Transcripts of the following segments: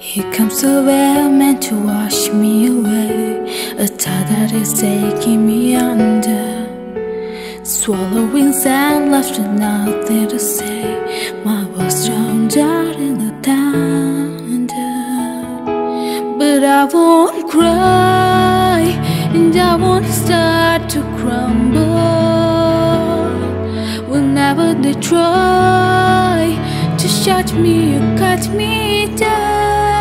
Here comes the well meant to wash me away, a tide that is taking me under, swallowing sand left with nothing to say. My voice drowned out in the thunder, but I won't cry and I won't start to crumble whenever they try to shut me or cut me down.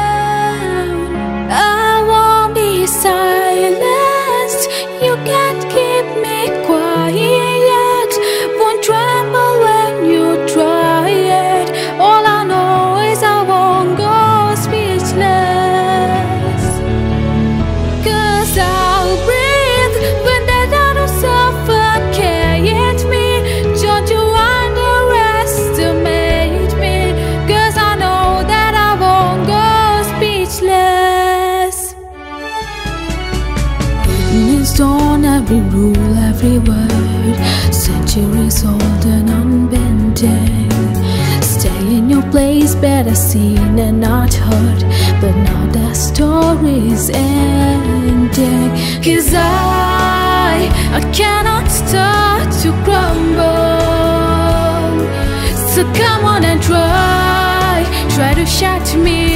I won't be silenced, you can't keep me quiet. Won't tremble when you try it. All I know is I won't go speechless, 'cause I'll breathe when the shadows suffocate me. Don't you underestimate me, 'cause I know that I won't go speechless. Witnessed on every rule, every word, centuries old and unbending. Stay in your place, better seen and not heard, but now the story's ending. 'Cause I cannot start to crumble. So come on and try to shut me